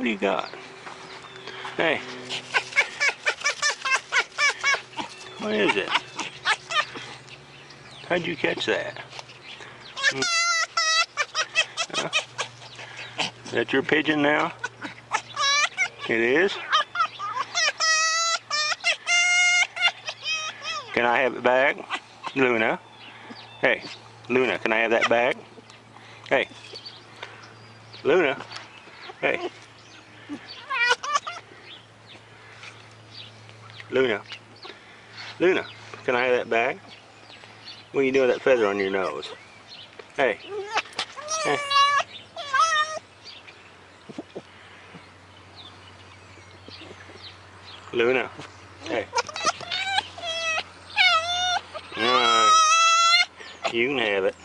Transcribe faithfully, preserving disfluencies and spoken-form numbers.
What do you got? Hey. What is it? How'd you catch that? Hmm. Huh? Is that your pigeon now? It is? Can I have it back? Luna? Hey, Luna, can I have that back? Hey. Luna? Hey. Luna? Luna, can I have that back? What are you doing with that feather on your nose? Hey. Hey. Luna. Hey. Alright. You can have it.